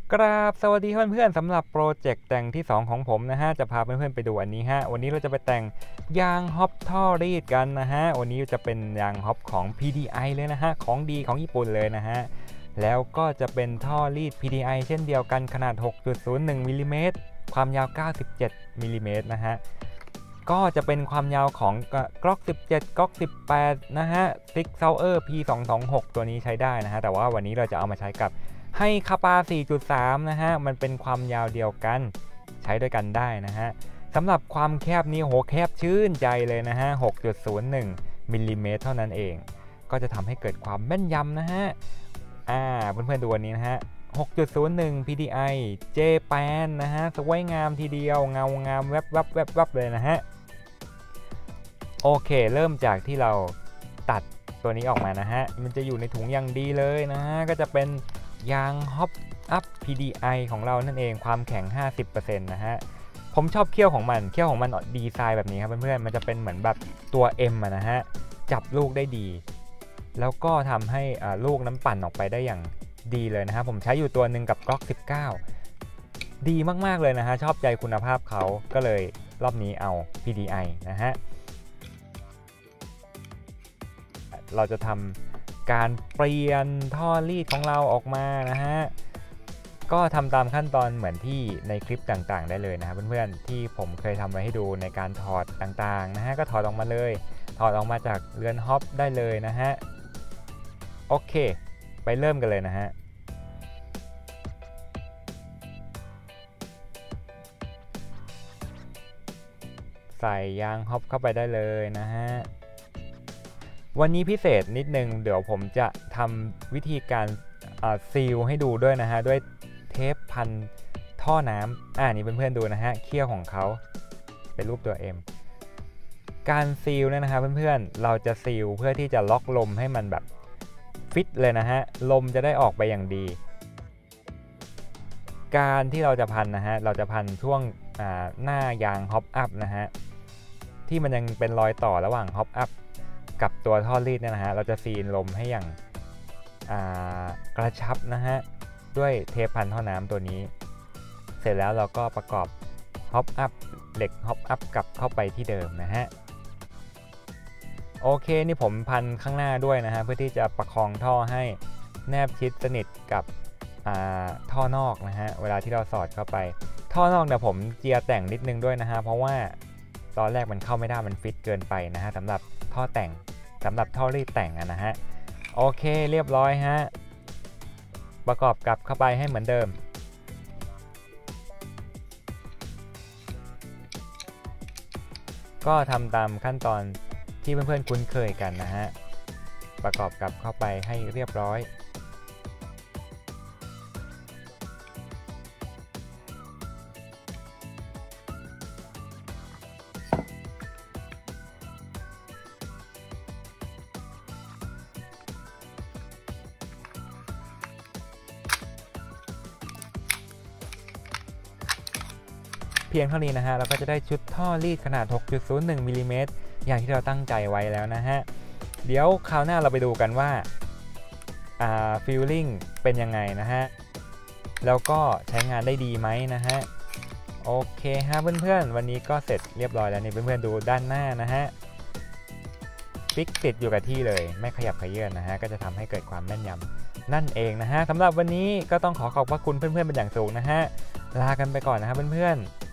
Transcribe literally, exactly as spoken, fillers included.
กราบสวัสดีเพื่อนๆสำหรับโปรเจกต์แต่งที่สองของผมนะฮะจะพาเพื่อนๆไปดูอันนี้ฮะวันนี้เราจะไปแต่งยางฮอปท่อรีดกันนะฮะวันนี้จะเป็นยางฮอปของ พี ดี ไอ เลยนะฮะของดีของญี่ปุ่นเลยนะฮะแล้วก็จะเป็นท่อรีด พี ดี ไอ เช่นเดียวกันขนาด หกจุดศูนย์หนึ่ง มิลลิเมตรความยาวเก้าสิบเจ็ดมิลลิเมตรนะฮะก็จะเป็นความยาวของกล็อกสิบเจ็ดกล็อกสิบแปดนะฮะ Six Sauer พี สองสองหก ตัวนี้ใช้ได้นะฮะแต่ว่าวันนี้เราจะเอามาใช้กับให้คาปา สี่จุดสาม นะฮะมันเป็นความยาวเดียวกันใช้ด้วยกันได้นะฮะสำหรับความแคบนี้โหแคบชื่นใจเลยนะฮะ หกจุดศูนย์หนึ่ง มิลลิเมตรเท่านั้นเองก็จะทำให้เกิดความแม่นยำนะฮะอ่าเพื่อนๆดูวันนี้นะฮะ หกจุดศูนย์หนึ่ง พี ดี ไอ Japan นะฮะสวยงามทีเดียวเงางามแวบวับแวบวับเลยนะฮะโอเคเริ่มจากที่เราตัดตัวนี้ออกมานะฮะมันจะอยู่ในถุงอย่างดีเลยนะฮะก็จะเป็นยางฮอปอัพ พี ดี ไอ ของเรานั่นเองความแข็ง ห้าสิบเปอร์เซ็นต์ นะฮะผมชอบเขี้ยวของมันเขี้ยวของมันดีไซน์แบบนี้ครับเพื่อนๆมันจะเป็นเหมือนแบบตัว M อะนะฮะจับลูกได้ดีแล้วก็ทำให้ลูกน้ำปั่นออกไปได้อย่างดีเลยนะฮะผมใช้อยู่ตัวหนึ่งกับกล็อกสิบเก้าดีมากๆเลยนะฮะชอบใจคุณภาพเขาก็เลยรอบนี้เอา พี ดี ไอ นะฮะเราจะทำการเปลี่ยนท่อรีดของเราออกมานะฮะก็ทำตามขั้นตอนเหมือนที่ในคลิปต่างๆได้เลยนะครับเพื่อนๆที่ผมเคยทำไว้ให้ดูในการถอดต่างๆนะฮะก็ถอดออกมาเลยถอดออกมาจากเรือนฮอปได้เลยนะฮะโอเคไปเริ่มกันเลยนะฮะใส่ยางฮอปเข้าไปได้เลยนะฮะวันนี้พิเศษนิดนึงเดี๋ยวผมจะทำวิธีการซีลให้ดูด้วยนะฮะด้วยเทปพันท่อน้ำอ่านี่เพื่อนๆดูนะฮะเขี้ยวของเขาเป็นรูปตัว M การซีลเนี่ยนะฮะเพื่อนๆเราจะซีลเพื่อที่จะล็อกลมให้มันแบบฟิตเลยนะฮะลมจะได้ออกไปอย่างดีการที่เราจะพันนะฮะเราจะพันช่วงหน้ายางฮอปอัพนะฮะที่มันยังเป็นรอยต่อระหว่างฮอปอัพกับตัวท่อรีดเนี่ยนะฮะเราจะซีลลมให้อย่างกระชับนะฮะด้วยเทปพันท่อน้ำตัวนี้เสร็จแล้วเราก็ประกอบฮอปอัพเหล็กฮอปอัพกลับเข้าไปที่เดิมนะฮะโอเคนี่ผมพันข้างหน้าด้วยนะฮะเพื่อที่จะประคองท่อให้แนบชิดสนิทกับท่อนอกนะฮะเวลาที่เราสอดเข้าไปท่อนอกเนี่ยผมเจียแต่งนิดนึงด้วยนะฮะเพราะว่าตอนแรกมันเข้าไม่ได้มันฟิตเกินไปนะฮะสำหรับท่อแต่งสำหรับท่อรีดแต่งนะฮะโอเคเรียบร้อยฮะประกอบกลับเข้าไปให้เหมือนเดิมก็ทำตามขั้นตอนที่เพื่อนๆคุ้นเคยกันนะฮะประกอบกลับเข้าไปให้เรียบร้อยเพียงเท่านี้นะฮะเราก็จะได้ชุดท่อรีดขนาด หกจุดศูนย์หนึ่ง มิลลิเมตรอย่างที่เราตั้งใจไว้แล้วนะฮะเดี๋ยวคราวหน้าเราไปดูกันว่าอ่าฟีลลิ่งเป็นยังไงนะฮะแล้วก็ใช้งานได้ดีไหมนะฮะโอเคฮะเพื่อนๆวันนี้ก็เสร็จเรียบร้อยแล้วนี่เพื่อนๆดูด้านหน้านะฮะฟิกติดอยู่กับที่เลยไม่ขยับเขยื้อนนะฮะก็จะทำให้เกิดความแม่นยำนั่นเองนะฮะสำหรับวันนี้ก็ต้องขอขอบพระคุณเพื่อนๆเป็นอย่างสูงนะฮะลากันไปก่อนนะครับเพื่อนๆ